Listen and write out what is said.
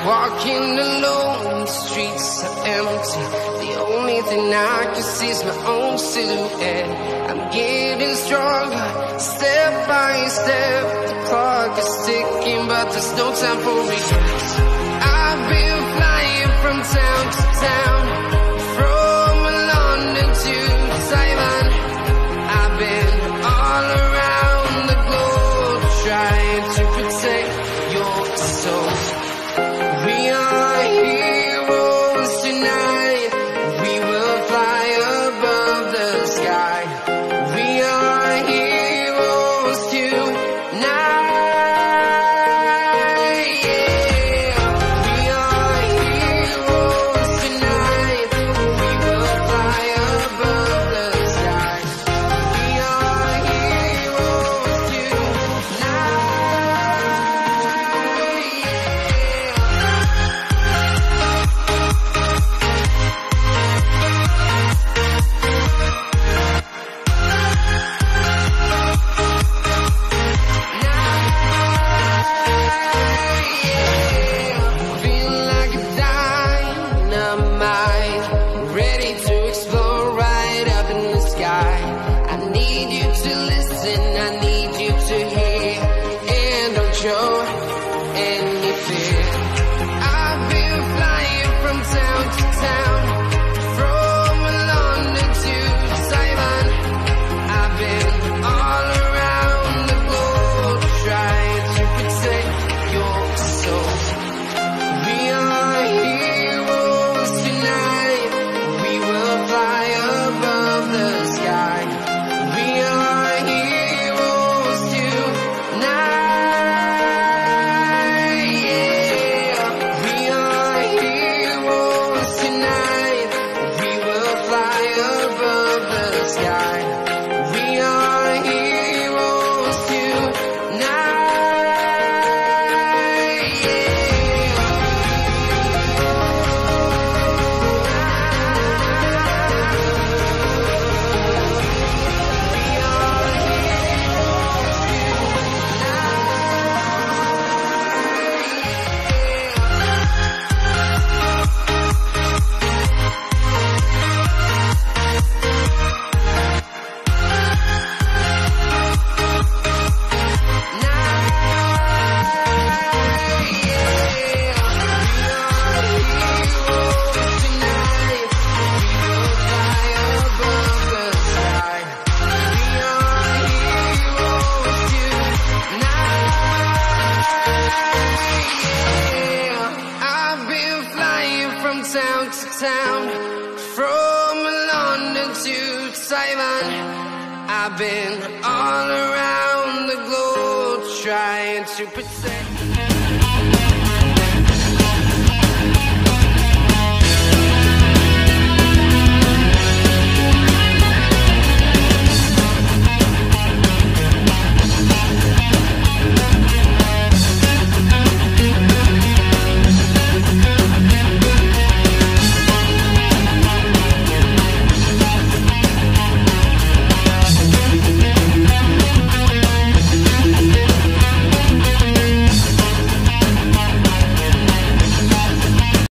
Walking alone, the streets are empty. The only thing I can see is my own silhouette. I'm getting stronger, step by step. The clock is ticking, but there's no time for regrets. I've been flying from town to town, from London to Taiwan. I've been all around the globe, trying to protect your soul. We are heroes tonight. We will fly above the sky. We are heroes tonight. Yeah. We are heroes tonight. We will fly above the sky. We are heroes tonight. Feel like a dynamite, ready to explore right up in the sky. I need you to listen, I need you to hear, and don't show any fear. I've been flying from town to town, from London to Taiwan. I've been all around the globe, trying to protect your soul. We are heroes tonight. We will fly above the sky. We are heroes tonight. Yeah. We are heroes tonight. We will fly above the sky. We are heroes tonight. I've been flying from town to town, from London to Taiwan. I've been all around the globe, trying to protect